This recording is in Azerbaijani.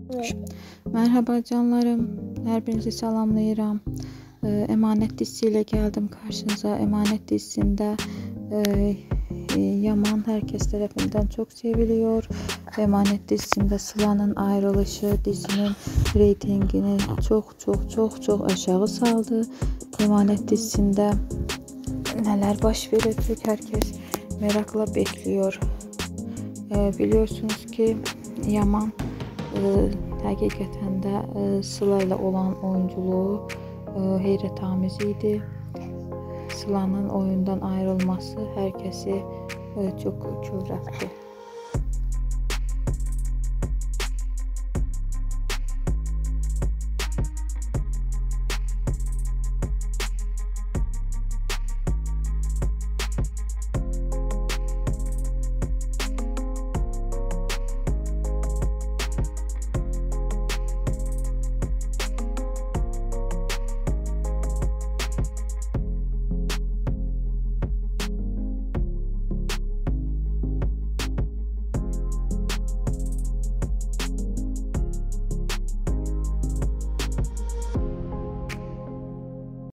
Merhaba canlarım, her birinizi salamlayıram. Emanet dizisiyle geldim karşınıza. Emanet dizisinde Yaman herkes tarafından çok seviliyor. Emanet dizisinde Sıla'nın ayrılışı dizinin reytingini çok aşağı saldı. Emanet dizisinde neler baş verecek herkes merakla bekliyor. Biliyorsunuz ki Yaman həqiqətən də Sıla ilə olan oyunculuğu heyrətamiz idi. Sıla'nın oyundan ayrılması hər kəsi çox kövrəltdi.